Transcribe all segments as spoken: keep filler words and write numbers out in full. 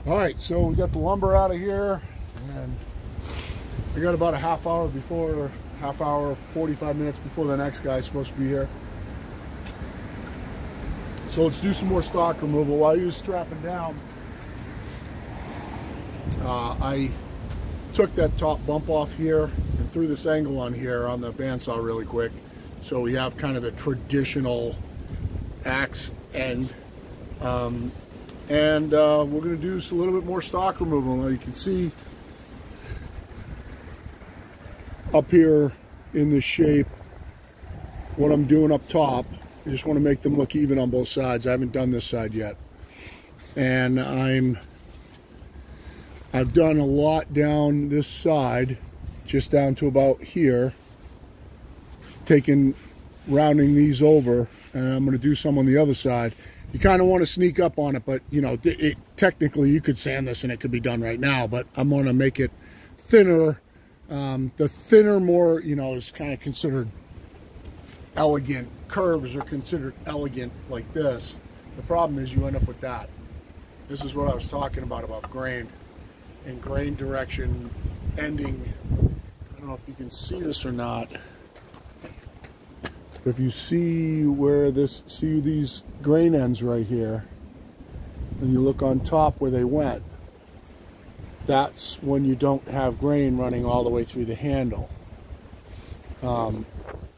All right, so we got the lumber out of here, and we got about a half hour before, half hour, forty-five minutes before the next guy's supposed to be here. So let's do some more stock removal. While he was strapping down, uh, I took that top bump off here and threw this angle on here on the bandsaw really quick. So we have kind of the traditional axe end. Um, and uh, we're going to do a little bit more stock removal. Now you can see up here in this shape what I'm doing up top. I just want to make them look even on both sides. I haven't done this side yet. And I'm I've done a lot down this side, just down to about here, taking rounding these over, and I'm going to do some on the other side. You kind of want to sneak up on it, but you know, it, it, technically you could sand this and it could be done right now, but I'm going to make it thinner. Um, the thinner, more, you know, is kind of considered elegant. Curves are considered elegant like this. The problem is you end up with that. This is what I was talking about, about grain and grain direction ending. I don't know if you can see this or not. If you see where this, see these grain ends right here, and you look on top where they went, that's when you don't have grain running all the way through the handle. Um,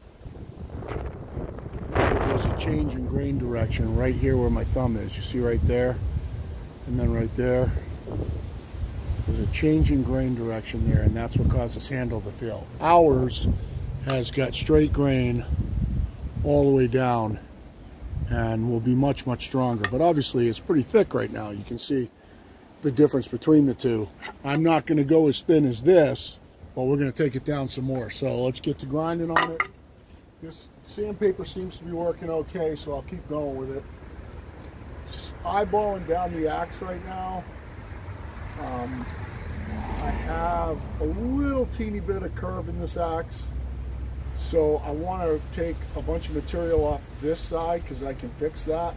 there was a change in grain direction right here where my thumb is. You see right there, and then right there. There's a change in grain direction there, and that's what caused this handle to fail. Ours has got straight grain all the way down and will be much, much stronger. But obviously it's pretty thick right now. You can see the difference between the two. I'm not going to go as thin as this, but we're going to take it down some more. So let's get to grinding on it. This sandpaper seems to be working okay, so I'll keep going with it. Just eyeballing down the axe right now. Um, I have a little teeny bit of curve in this axe. So I want to take a bunch of material off this side because I can fix that.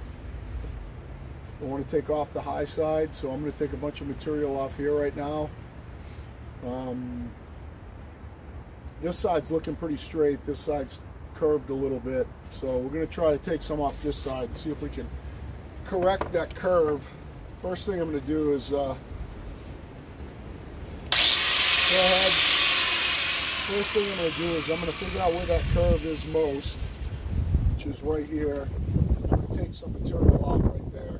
I want to take off the high side, so I'm going to take a bunch of material off here right now. Um, this side's looking pretty straight. This side's curved a little bit. So we're going to try to take some off this side and see if we can correct that curve. First thing I'm going to do is uh, go ahead. First thing I'm going to do is I'm going to figure out where that curve is most, which is right here. I'm going to take some material off right there.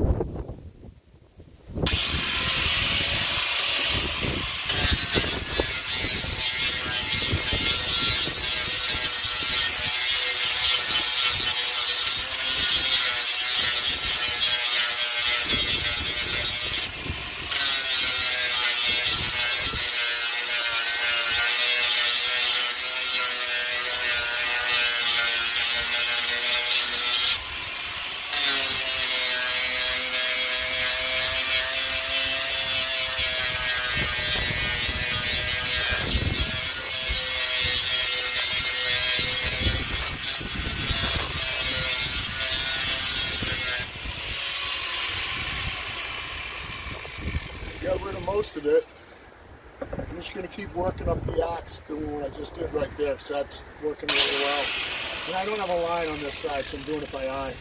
Got rid of most of it. I'm just going to keep working up the axe, doing what I just did right there, because that's working really well. And I don't have a line on this side, so I'm doing it by eye.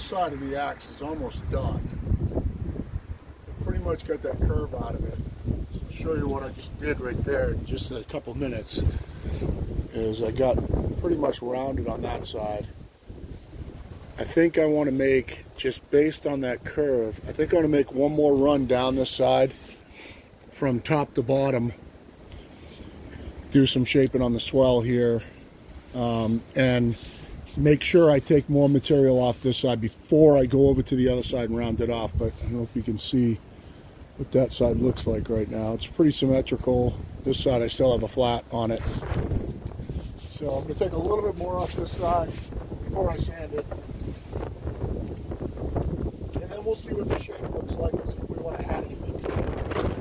side of the axe is almost done. I pretty much got that curve out of it. So I'll show you what I just did right there in just a couple minutes. Is I got pretty much rounded on that side. I think I want to make, just based on that curve, I think I want to make one more run down this side from top to bottom. Do some shaping on the swell here, um, and make sure I take more material off this side before I go over to the other side and round it off. But I don't know if you can see what that side looks like right now. It's pretty symmetrical. This side I still have a flat on it. So I'm going to take a little bit more off this side before I sand it. And then we'll see what the shape looks like and see if we want to add anything to it.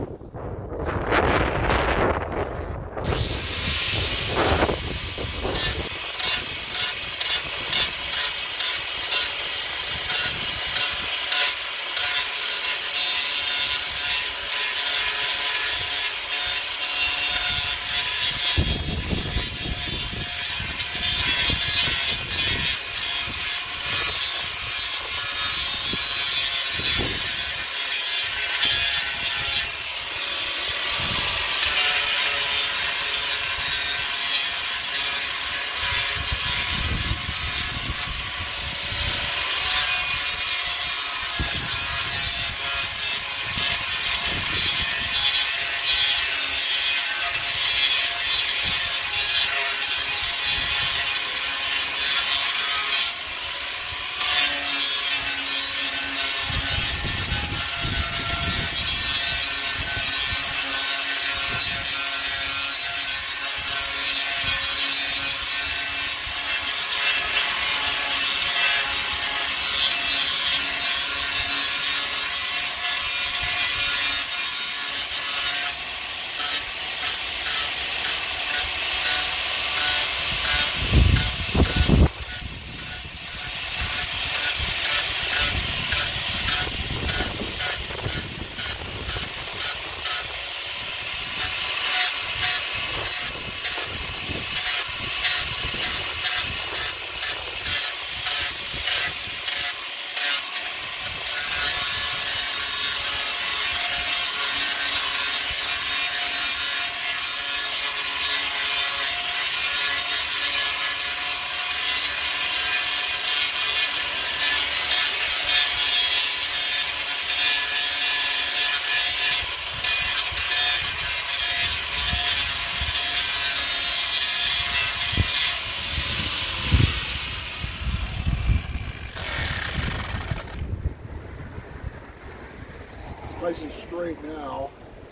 Nice and straight now.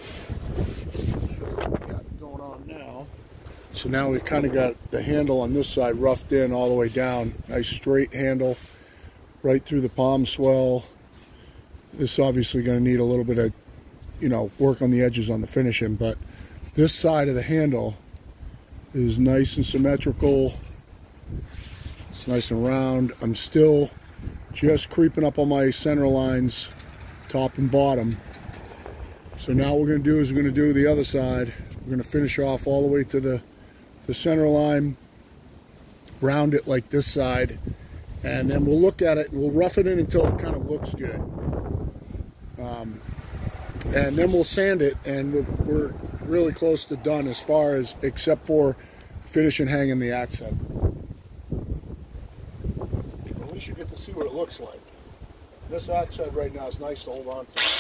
Show you what we got going on now. So now we kind of got the handle on this side roughed in all the way down. Nice straight handle right through the palm swell. This is obviously going to need a little bit of, you know, work on the edges on the finishing, but this side of the handle is nice and symmetrical. It's nice and round. I'm still just creeping up on my center lines, top and bottom. So now what we're going to do is we're going to do the other side. We're going to finish off all the way to the, the center line, round it like this side, and then we'll look at it and we'll rough it in until it kind of looks good. Um, and then we'll sand it, and we're, we're really close to done as far as, except for finishing hanging the accent. At least you get to see what it looks like. This accent right now is nice to hold on to.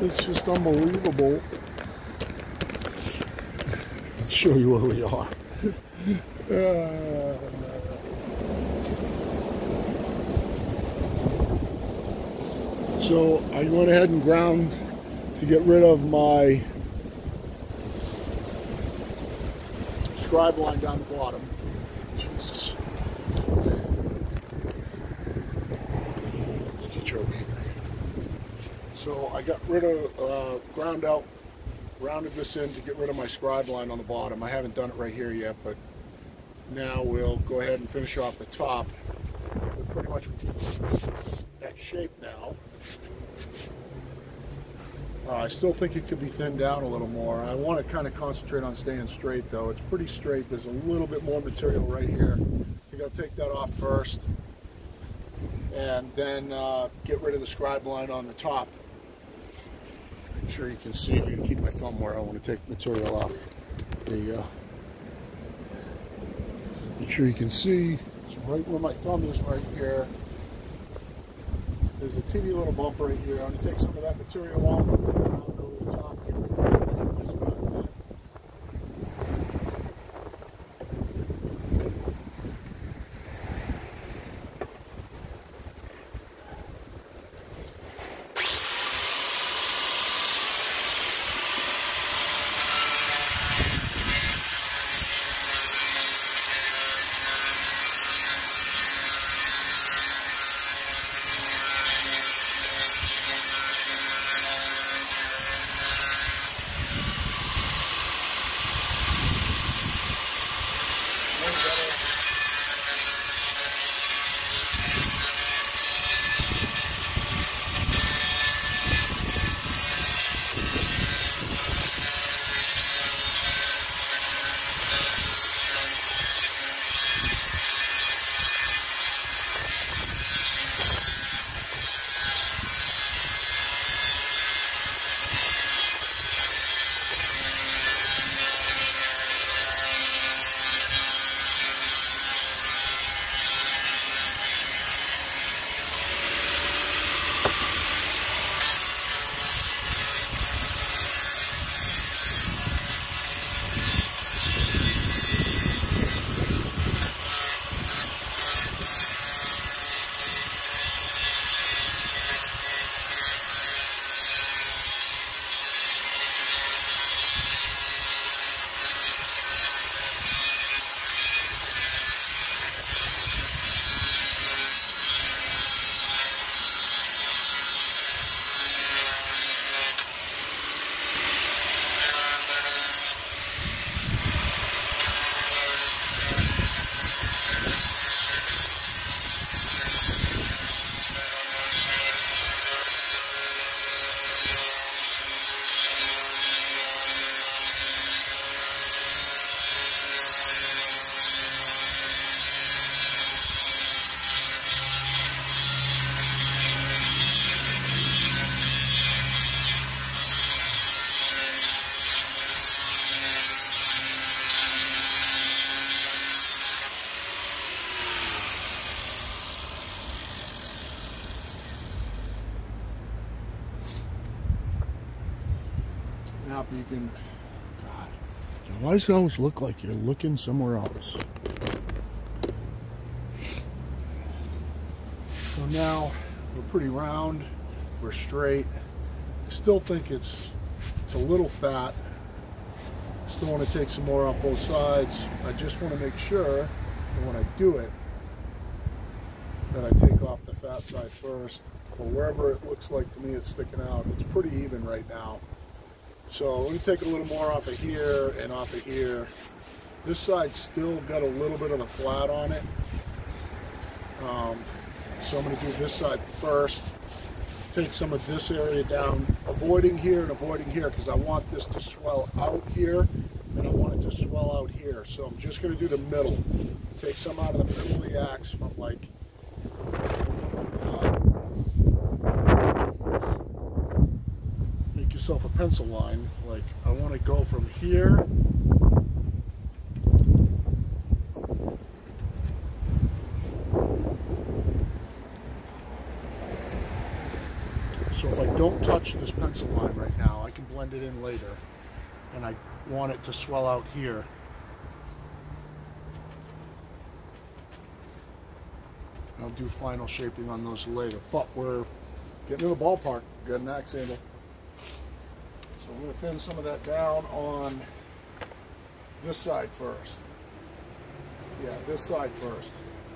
It's just unbelievable. Let's show you where we are. uh, so I went ahead and ground to get rid of my scribe line down the bottom. Jesus. Get your meter. So I got rid of, uh, ground out, rounded this in to get rid of my scribe line on the bottom. I haven't done it right here yet, but now we'll go ahead and finish off the top. We're pretty much at shape now. Uh, I still think it could be thinned down a little more. I want to kind of concentrate on staying straight though. It's pretty straight. There's a little bit more material right here. I think I'll take that off first and then uh, get rid of the scribe line on the top. Make sure you can see. I'm going to keep my thumb where I want to take material off. There you go. Make sure you can see. It's right where my thumb is right here. There's a teeny little bump right here. I'm going to take some of that material off and then round over the top. Get rid of my scribe line. Now if you can, God, why does it always look like you're looking somewhere else? So now we're pretty round, we're straight. I still think it's it's a little fat. Still want to take some more off both sides. I just want to make sure that when I do it, that I take off the fat side first, or wherever it looks like to me it's sticking out. It's pretty even right now. So let me take a little more off of here and off of here. This side's still got a little bit of the flat on it. Um, so I'm going to do this side first. Take some of this area down, avoiding here and avoiding here because I want this to swell out here and I want it to swell out here. So I'm just going to do the middle. Take some out of the middle of the axe from like uh, make yourself a pencil line. Like I want to go from here So if I don't touch this pencil line right now, I can blend it in later. And I want it to swell out here. I'll do final shaping on those later. But we're getting to the ballpark. Got an axe handle. So I'm going to thin some of that down on this side first. Yeah, this side first.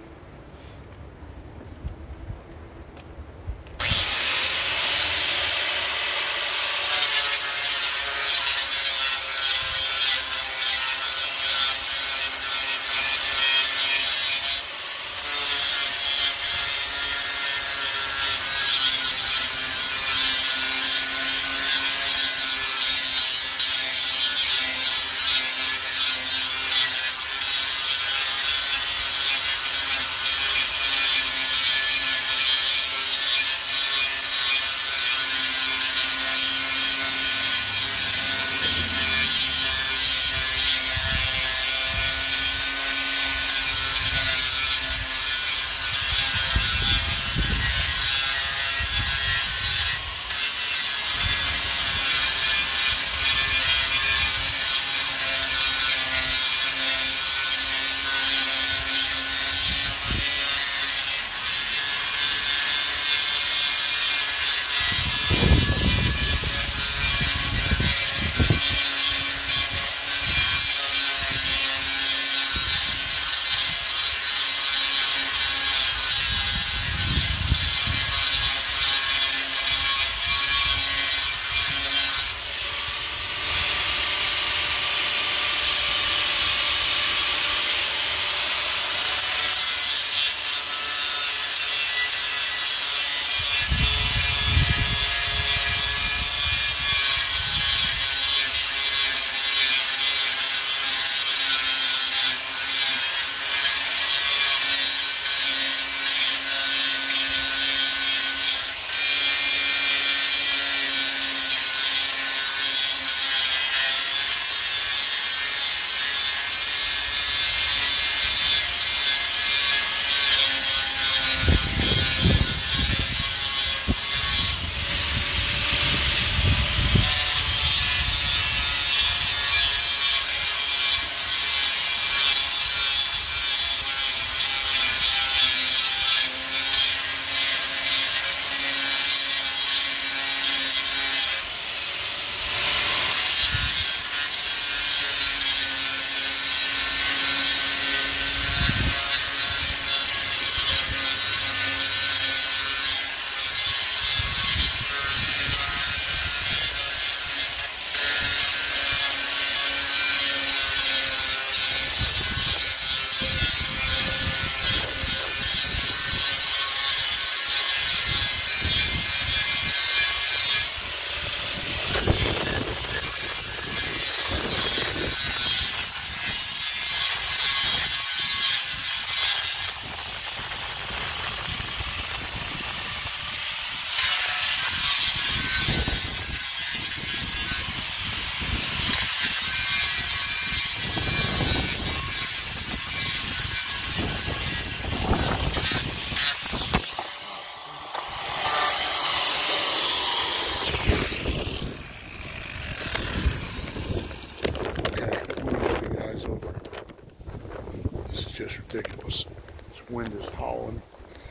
Ridiculous. This wind is howling.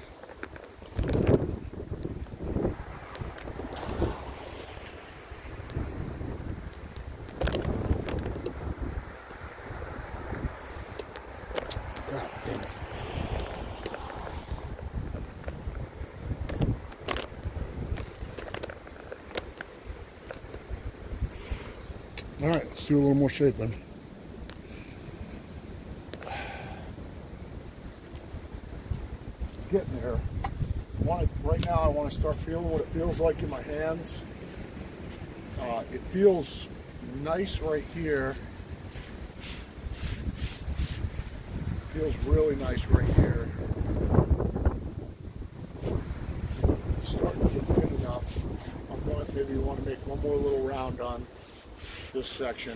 God damn it. All right, let's do a little more shaping. Getting there. I want to, right now I want to start feeling what it feels like in my hands. Uh, it feels nice right here. It feels really nice right here. It's starting to get thin enough. I want maybe want to make one more little round on this section.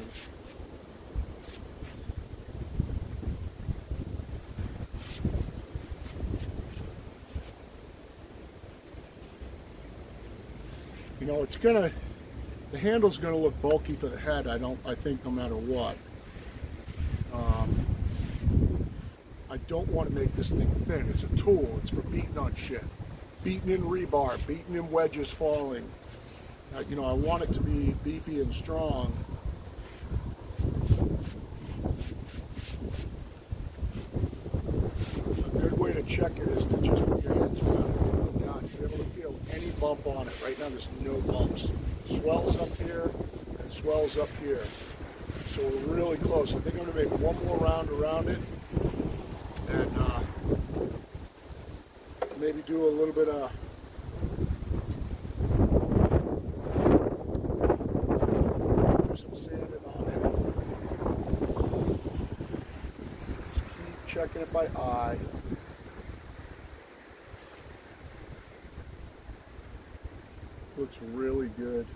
You know, it's gonna, the handle's gonna look bulky for the head, I don't, I think no matter what. Um, I don't want to make this thing thin. It's a tool, it's for beating on shit. Beating in rebar, beating in wedges falling. Uh, you know, I want it to be beefy and strong. A good way to check it is to just put your hands around it and put it down. You're able to feel any bump on it. Right now there's no bumps. Swells up here and swells up here. So we're really close. I think I'm going to make one more round around it and uh, maybe do a little bit of do some sanding on it. Just keep checking it by eye. Looks really good.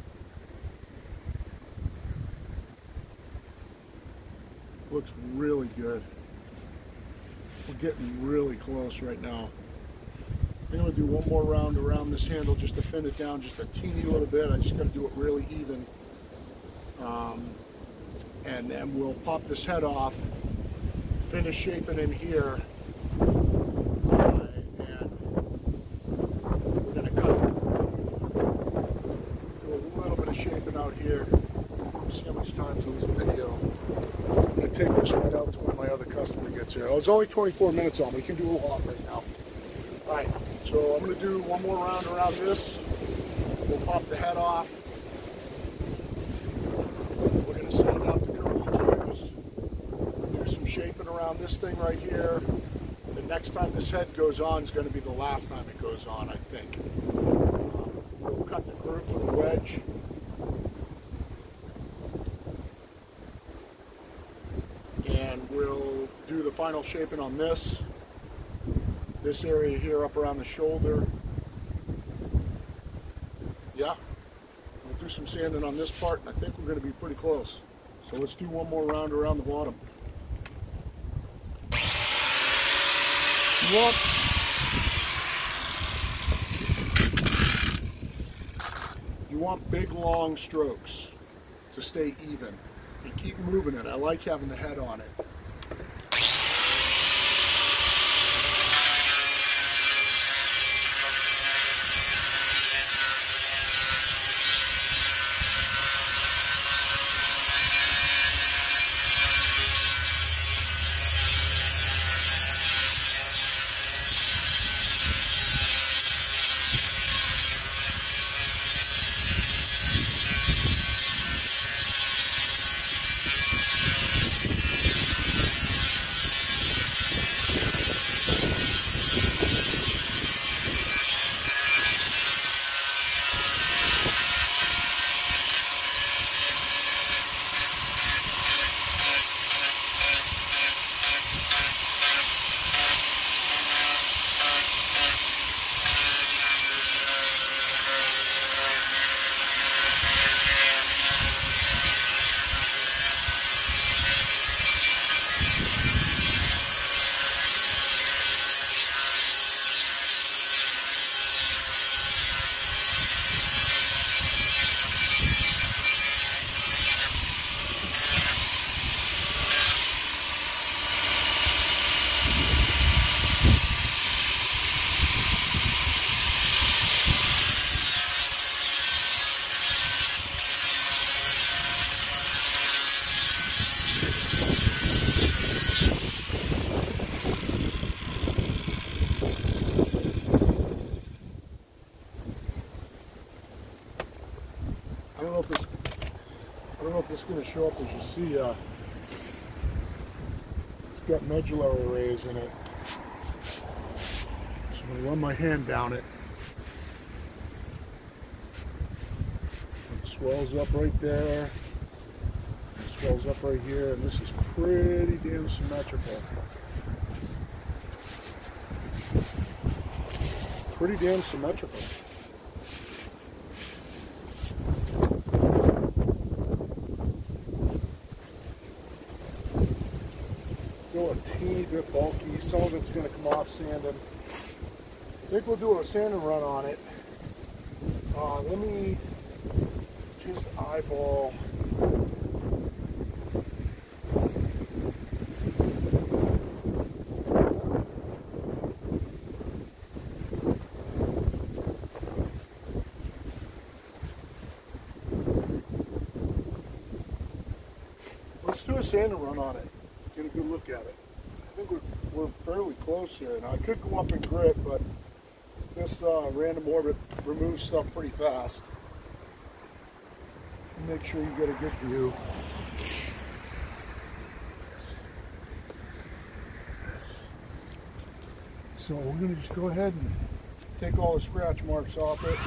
Looks really good. We're getting really close right now. I'm going to do one more round around this handle just to thin it down just a teeny little bit. I just got to do it really even. Um, and then we'll pop this head off, finish shaping in here, uh, and we're going to cut. Do a little bit of shaping out here. See how much time's on this video. I'm going to take this right out to when my other customer gets here. Oh, it's only twenty-four minutes on. We can do a lot right now. All right, so I'm going to do one more round around this. We'll pop the head off. We're going to sand out the curly cues. Do some shaping around this thing right here. The next time this head goes on is going to be the last time it goes on, I think. Um, we'll cut the groove for the wedge. And we'll do the final shaping on this. This area here up around the shoulder. Yeah. We'll do some sanding on this part, and I think we're going to be pretty close. So let's do one more round around the bottom. You want, you want big, long strokes to stay even. And keep moving it. I like having the head on it. I don't know if this, I don't know if this is going to show up as you see. Uh, it's got medullary rays in it. So I'm going to run my hand down it. It swells up right there. It swells up right here, and this is pretty damn symmetrical. Pretty damn symmetrical. Still a teeny bit bulky. Some of it's going to come off sanding. I think we'll do a sanding run on it. Uh, let me eyeball. Let's do a sanding run on it. Get a good look at it. I think we're, we're fairly close here. Now I could go up and grit, but this uh, random orbit removes stuff pretty fast. Make sure you get a good view. So we're going to just go ahead and take all the scratch marks off it.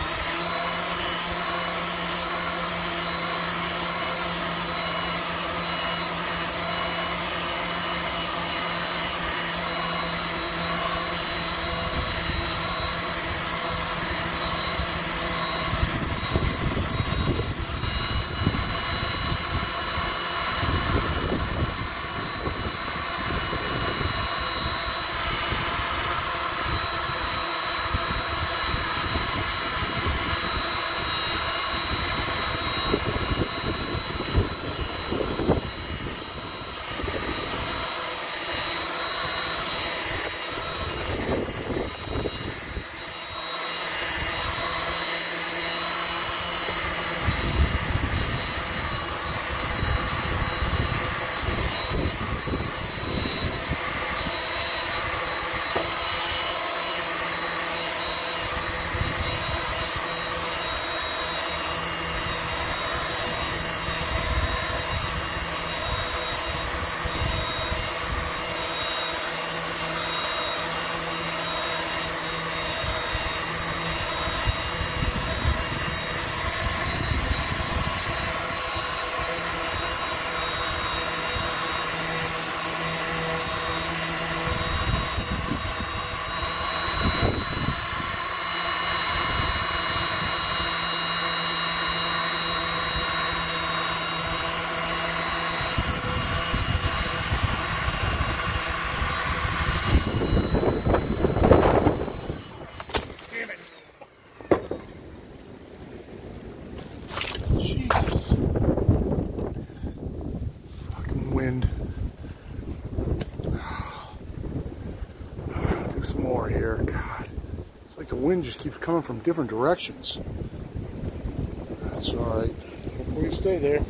Wind. Do some more here. God, it's like the wind just keeps coming from different directions. That's all right. Hopefully you stay there.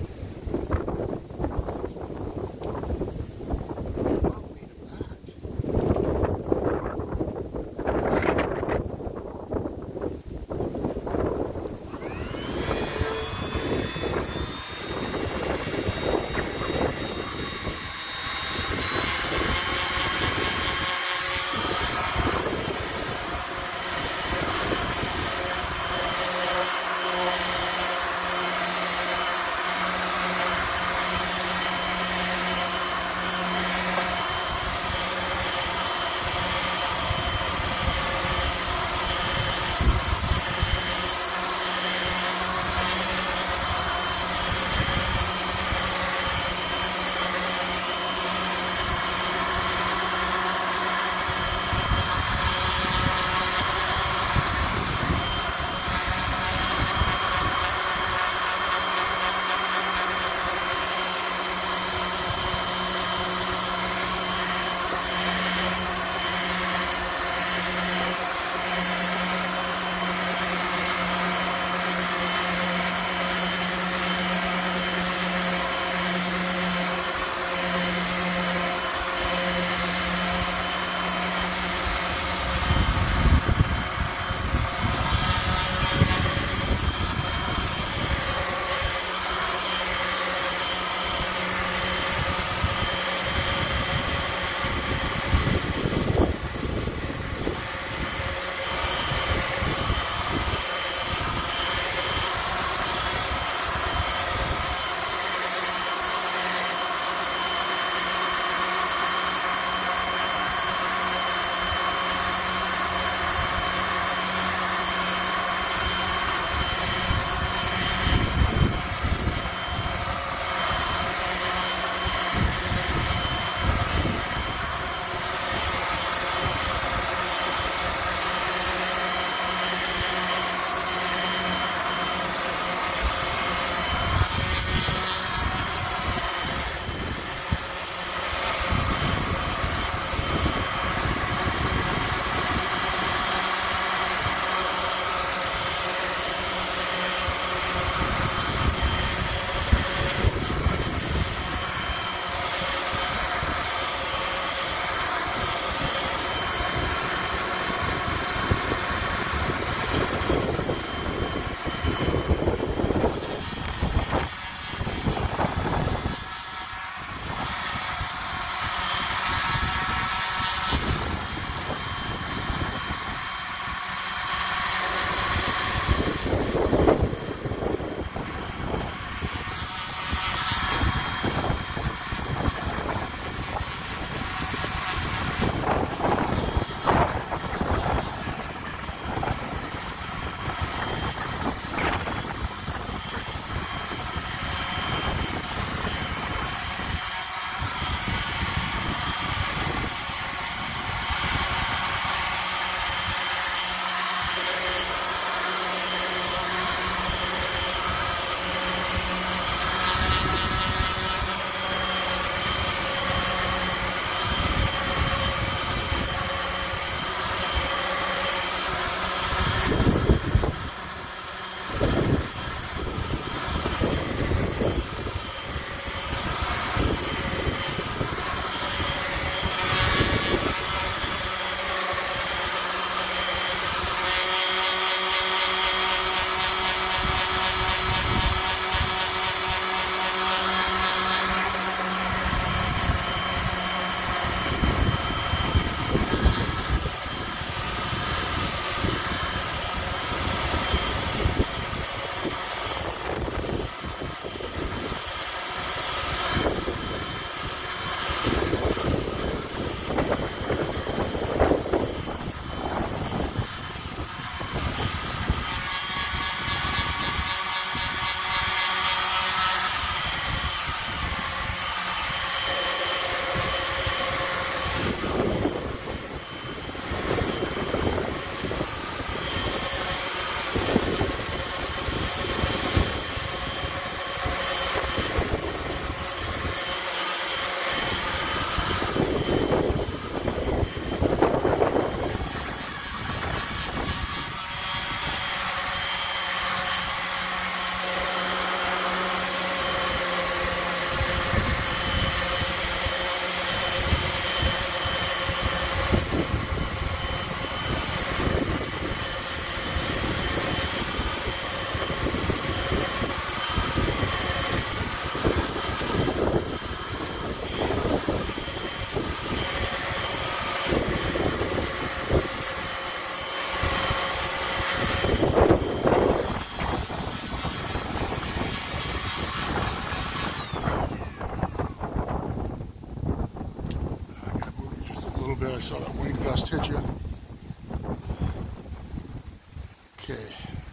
Okay.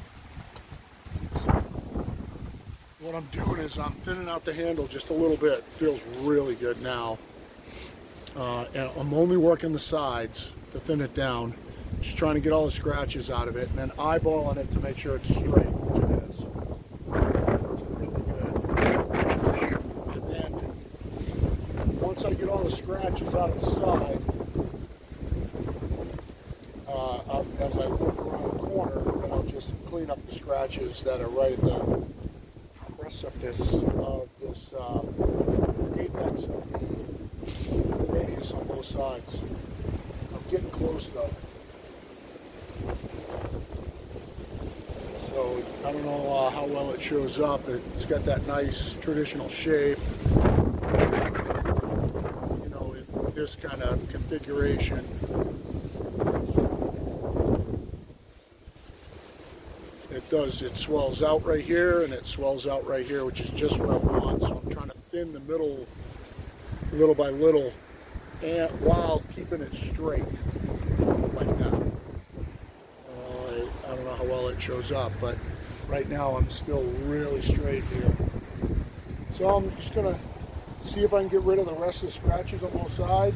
What I'm doing is I'm thinning out the handle just a little bit. It feels really good now. Uh, and I'm only working the sides to thin it down. Just trying to get all the scratches out of it, and then eyeballing it to make sure it's straight, which it is. It's really good. And then once I get all the scratches out of the side, uh, I'll, as I look around the corner, then I'll just clean up the scratches that are right at the precipice of this uh, apex of the radius on both sides. I'm getting close though. So I don't know uh, how well it shows up. It's got that nice traditional shape. You know, in this kind of configuration. It does, it swells out right here and it swells out right here, which is just what I want. So I'm trying to thin the middle little by little, and while keeping it straight like that. Uh, I, I don't know how well it shows up, but right now I'm still really straight here. So I'm just gonna see if I can get rid of the rest of the scratches on both sides.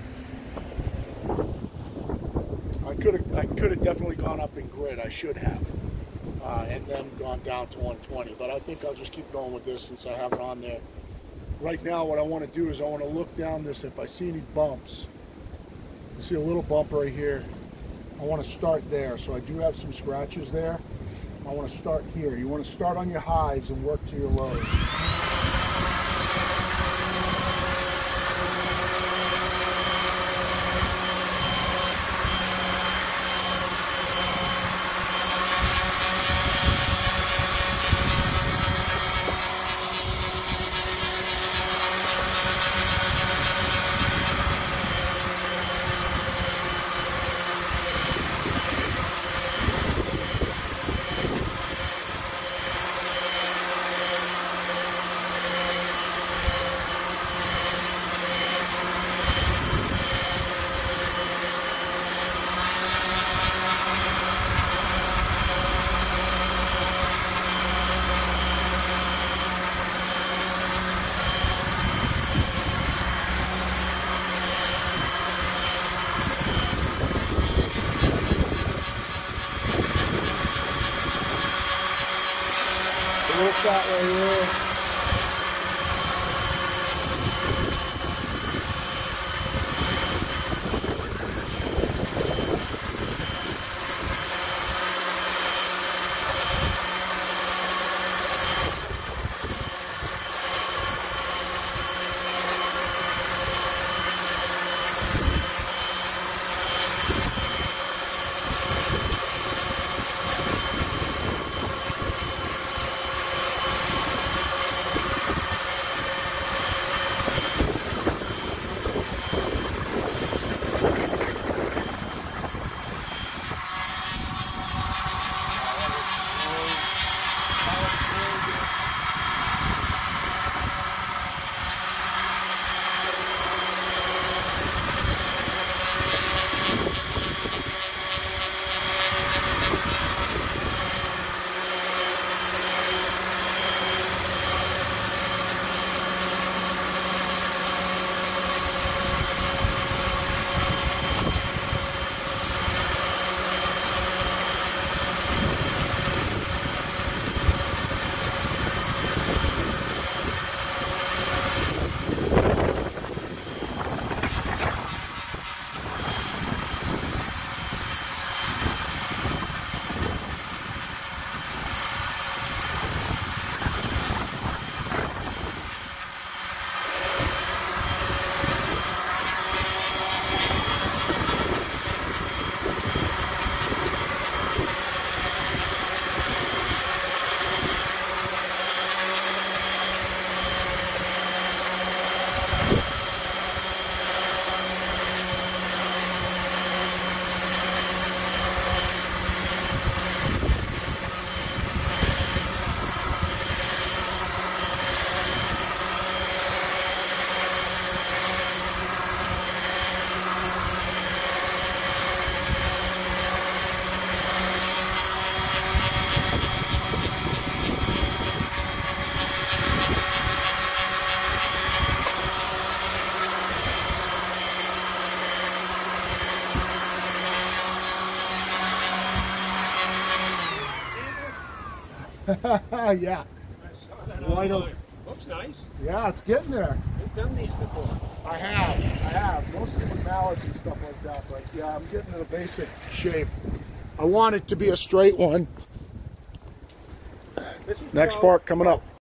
I could have I could have definitely gone up in grit. I should have. Uh, and then gone down to one twenty, but I think I'll just keep going with this since I have it on there. Right now what I want to do is I want to look down this. If I see any bumps, I see a little bump right here, I want to start there. So I do have some scratches there. I want to start here. You want to start on your highs and work to your lows. Look that way here. Yeah. I saw that Why don't- online. Looks nice. Yeah, it's getting there. You've done these before. I have. I have. Mostly with mallards and stuff like that. But yeah, I'm getting in a basic shape. I want it to be a straight one. This is Next called- part coming up.